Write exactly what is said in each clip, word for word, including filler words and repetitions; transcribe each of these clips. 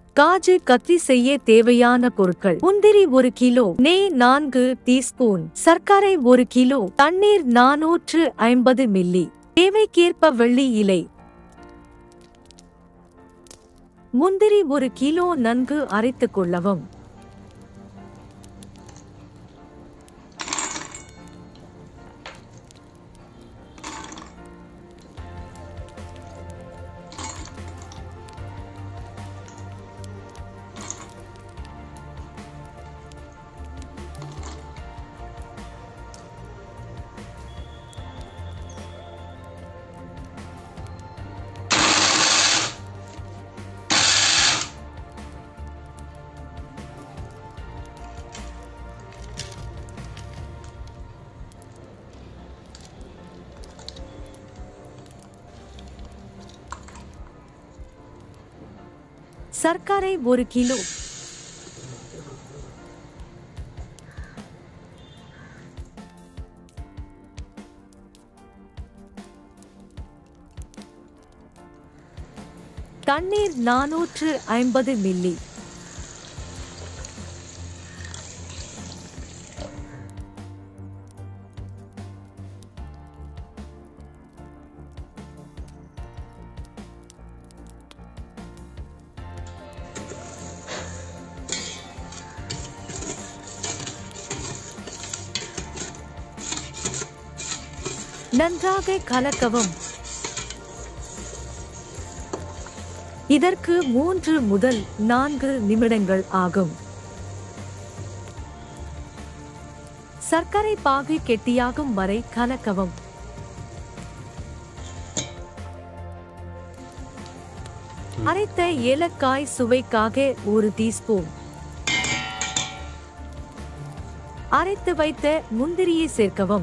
காஜு கத்லி செய்ய தேவையான பொருட்கள்: முந்திரி ஒரு கிலோ, நெய் நான்கு டீஸ்பூன், சர்க்கரை ஒரு கிலோ, தண்ணீர் நானூற்று ஐம்பது மில்லி. தேவைக்கேற்ப வெள்ளி இலை. முந்திரி ஒரு கிலோ நன்கு அரைத்துக் கொள்ளவும். சர்க்கரை ஒரு கிலோ. தண்ணீர் நானூற்று ஐம்பது மில்லி. நன்றாக கலக்கவும். இதற்கு மூன்று முதல் நான்கு நிமிடங்கள் ஆகும். சர்க்கரை பாகு கெட்டியாகும் வரை கலக்கவும். அரைத்த ஏலக்காய் சுவைக்காக ஒரு டீஸ்பூன். அரைத்து வைத்த முந்திரியை சேர்க்கவும்.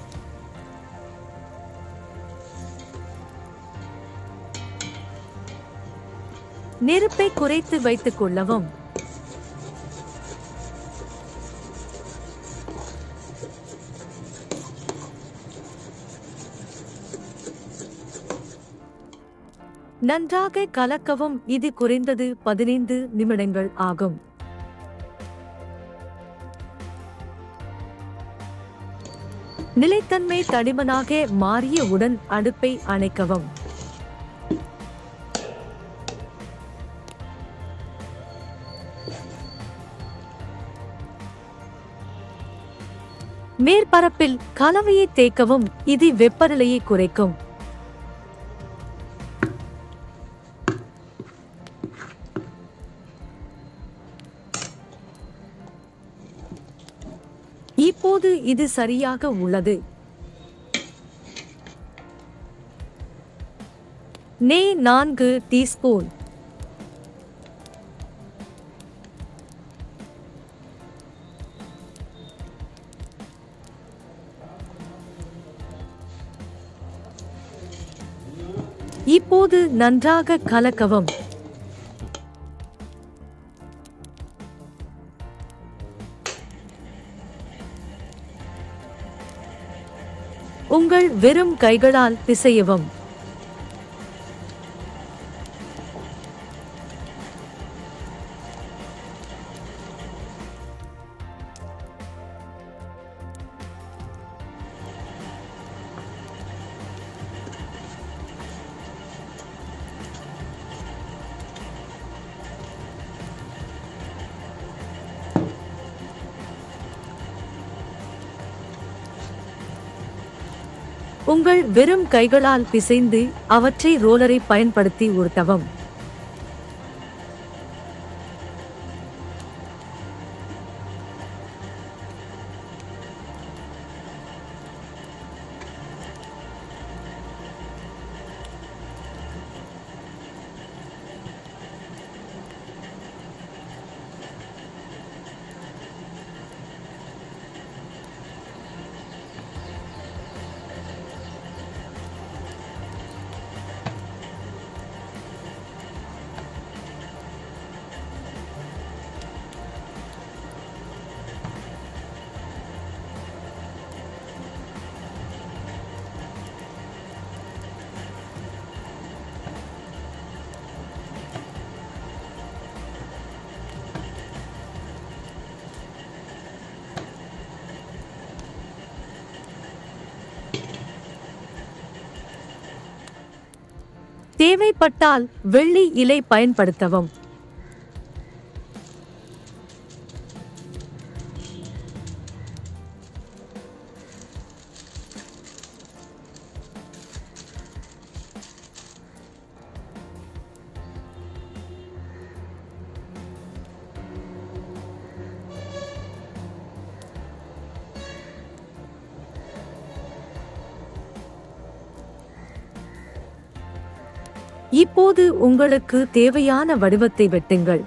நெருப்பை குறைத்து வைத்துக் கொள்ளவும். நன்றாக கலக்கவும். இது குறைந்தது பதினைந்து நிமிடங்கள் ஆகும். நிலைத்தன்மை தடிமனாக மாறியவுடன் அடுப்பை அணைக்கவும். மேற்பரப்பில் கலவையை தேய்க்கவும். இது வெப்பநிலையை குறைக்கும். இப்போது இது சரியாக உள்ளது. நெய் நான்கு டீஸ்பூன். இப்போது நன்றாக கலக்கவும். உங்கள் வெறும் கைகளால் பிசையவும். உங்கள் வெறும் கைகளால் பிசைந்து அவற்றை ரோலரை பயன்படுத்தி உருட்டவும். தேவைப்பட்டால் வெள்ளி இலை பயன்படுத்தவும். இப்போது உங்களுக்கு தேவையான வடிவத்தை வெட்டுங்கள்.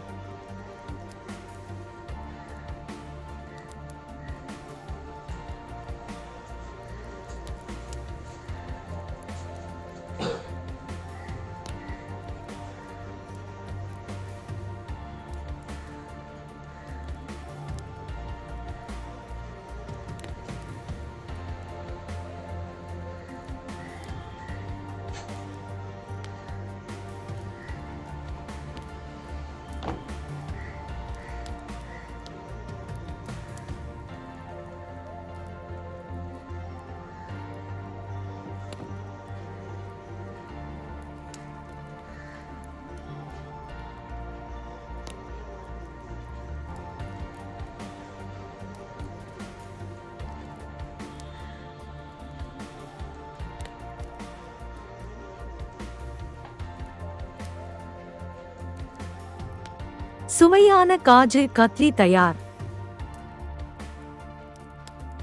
சுவையான காஜு கத்லி தயார்.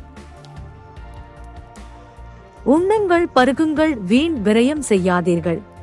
உண்ணுங்கள், பருகுங்கள், வீண் விரயம் செய்யாதீர்கள்.